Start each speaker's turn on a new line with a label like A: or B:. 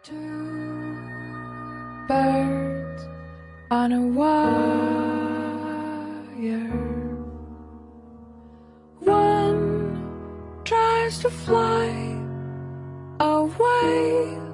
A: Two birds on a wire. One tries to fly away.